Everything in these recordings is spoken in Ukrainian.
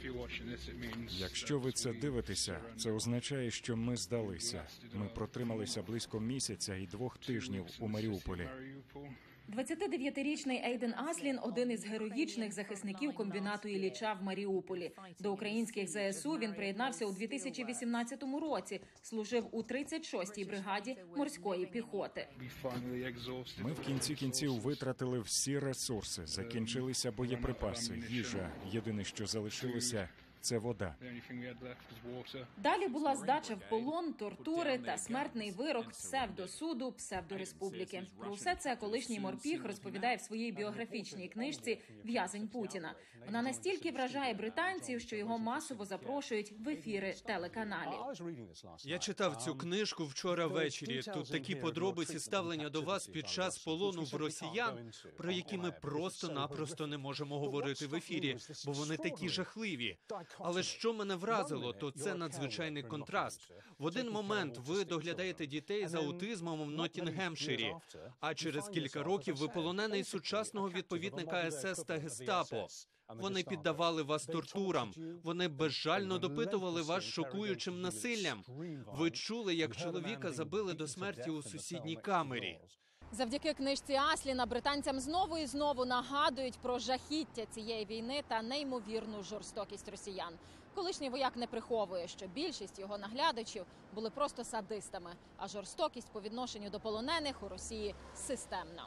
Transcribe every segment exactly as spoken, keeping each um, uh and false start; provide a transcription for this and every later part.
Якщо ви це дивитеся, це означає, що ми здалися. Ми протрималися близько місяця і двох тижнів у Маріуполі. двадцятидев'ятирічний Ейден Аслін – один із героїчних захисників комбінату Ілліча в Маріуполі. До українських зе ес у він приєднався у дві тисячі вісімнадцятому році, служив у тридцять шостій бригаді морської піхоти. Ми в кінці кінців витратили всі ресурси, закінчилися боєприпаси, їжа. Єдине, що залишилося – це вода. Далі була здача в полон, тортури та смертний вирок псевдосуду, псевдореспубліки. Про все це колишній морпіг розповідає в своїй біографічній книжці «В'язень Путіна». Вона настільки вражає британців, що його масово запрошують в ефіри телеканалів. Я читав цю книжку вчора ввечері. Тут такі подробиці ставлення до вас під час полону в росіян, про які ми просто-напросто не можемо говорити в ефірі, бо вони такі жахливі. Але що мене вразило, то це надзвичайний контраст. В один момент ви доглядаєте дітей з аутизмом в Ноттінгемширі, а через кілька років ви полонений сучасного відповідника ес ес та гестапо. Вони піддавали вас тортурам, вони безжально допитували вас шокуючим насиллям. Ви чули, як чоловіка забили до смерті у сусідній камері. Завдяки книжці Асліна британцям знову і знову нагадують про жахіття цієї війни та неймовірну жорстокість росіян. Колишній вояк не приховує, що більшість його наглядачів були просто садистами, а жорстокість по відношенню до полонених у Росії системна.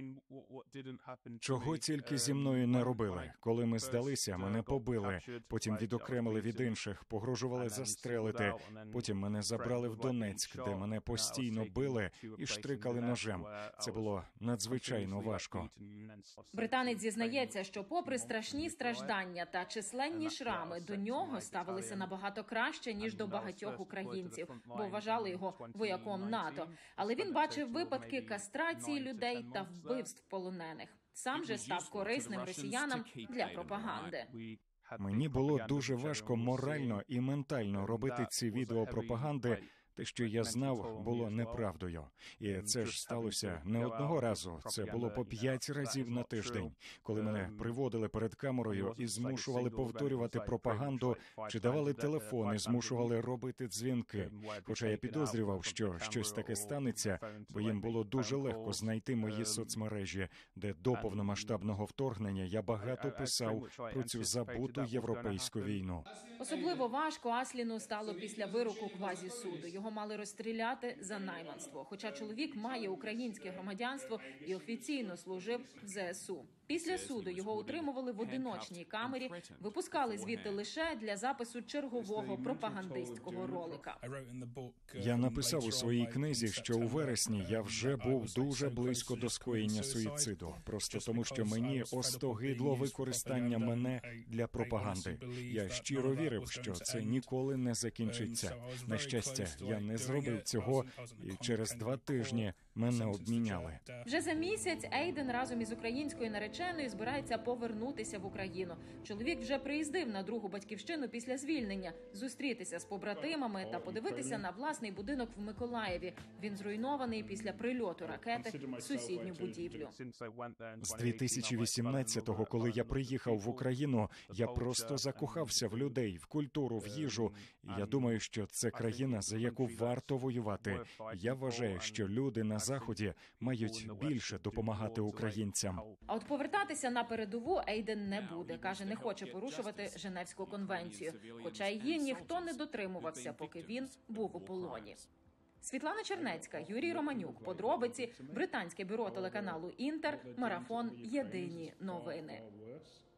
Чого тільки зі мною не робили. Коли ми здалися, мене побили, потім відокремили від інших, погрожували застрелити. Потім мене забрали в Донецьк, де мене постійно били і штрикали ножем. Це було надзвичайно важко. Британець зізнається, що попри страшні страждання та численні шрами, до нього ставилися набагато краще, ніж до багатьох українців, бо вважали його вояком НАТО. Але він бачив випадки кастрації людей та вбивств полонених. Сам же став корисним росіянам для пропаганди. Мені було дуже важко морально і ментально робити ці відео пропаганди. Те, що я знав, було неправдою. І це ж сталося не одного разу. Це було по п'ять разів на тиждень, коли мене приводили перед камерою і змушували повторювати пропаганду, чи давали телефони, змушували робити дзвінки. Хоча я підозрював, що щось таке станеться, бо їм було дуже легко знайти мої соцмережі, де до повномасштабного вторгнення я багато писав про цю забуту європейську війну. Особливо важко Асліну стало після вироку квазісуду. Його мали розстріляти за найманство, хоча чоловік має українське громадянство і офіційно служив в зе ес у. Після суду його утримували в одиночній камері, випускали звідти лише для запису чергового пропагандистського ролика. Я написав у своїй книзі, що у вересні я вже був дуже близько до скоєння суїциду. Просто тому, що мені остогидло використання мене для пропаганди. Я щиро вірив, що це ніколи не закінчиться. На щастя, я не зробив цього, і через два тижні мене обміняли. Вже за місяць Ейден разом із українською нареченою збирається повернутися в Україну. Чоловік вже приїздив на другу батьківщину після звільнення, зустрітися з побратимами та подивитися на власний будинок в Миколаєві. Він зруйнований після прильоту ракети в сусідню будівлю. З дві тисячі вісімнадцятого, коли я приїхав в Україну, я просто закохався в людей, в культуру, в їжу. І я думаю, що це країна, за яку варто воювати. Я вважаю, що люди на Заході мають більше допомагати українцям. А от повертатися на передову Ейден не буде. Каже, не хоче порушувати Женевську конвенцію. Хоча її ніхто не дотримувався, поки він був у полоні. Світлана Чернецька, Юрій Романюк. Подробиці. Британське бюро телеканалу «Інтер». Марафон. Єдині новини.